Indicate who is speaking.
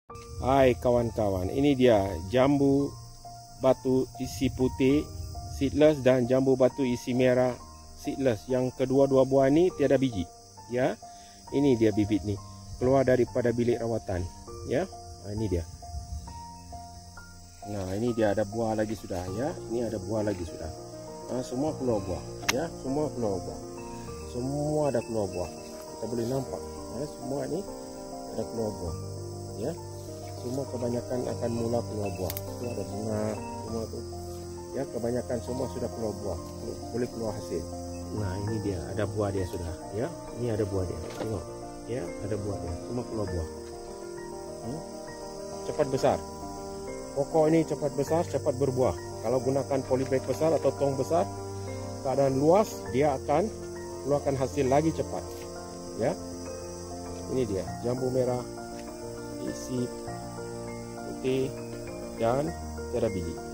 Speaker 1: Hai kawan-kawan, ini dia jambu batu isi putih seedless dan jambu batu isi merah seedless. Yang kedua-dua buah ni tiada biji, ya. Ini dia bibit ni, keluar daripada bilik rawatan, ya. Ini dia. Nah, ini dia ada buah lagi sudah, ya. Ini ada buah lagi sudah. Semua keluar buah, ya. Semua keluar buah. Semua ada keluar buah. Kita boleh nampak, semua ni ada keluar buah, ya. Semua kebanyakan akan mula keluar buah. Itu ada bunga semua tu, ya. Kebanyakan semua sudah keluar buah, boleh keluar hasil. Nah, ini dia, ada buah dia sudah, ya. Ini ada buah dia, tengok, ya. Ada buah dia, semua keluar buah. Cepat besar. Pokok ini cepat besar, cepat berbuah. Kalau gunakan polybag besar atau tong besar, keadaan luas, dia akan keluarkan hasil lagi cepat, ya. Ini dia jambu merah isi putih dan tiada biji.